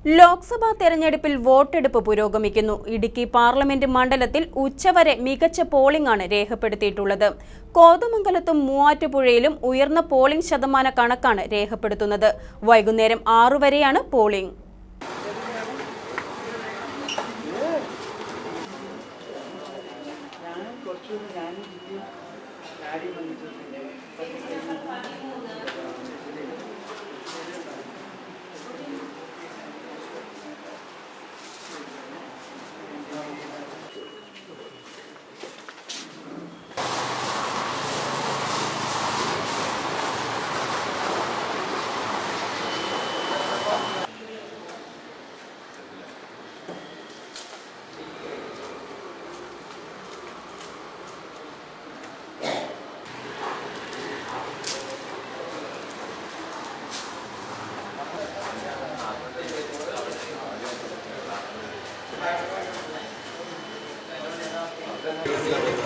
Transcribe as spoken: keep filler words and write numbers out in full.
ലോക്സഭാ തെരഞ്ഞെടുപ്പിൽ വോട്ടെടുപ്പ് പുരോഗമിക്കുന്നു. ഇടുക്കി പാർലമെന്റ് മണ്ഡലത്തിൽ ഉച്ചവരെ മികച്ച പോളിംഗ് ആണ് രേഖപ്പെടുത്തിയിട്ടുള്ളത്. കോതമംഗലത്തും മൂവാറ്റുപുഴയിലും ഉയർന്ന പോളിംഗ് ശതമാന കണക്കാണ് രേഖപ്പെടുത്തുന്നത്. വൈകുന്നേരം ആറു വരെയാണ് പോളിംഗ്. Gracias.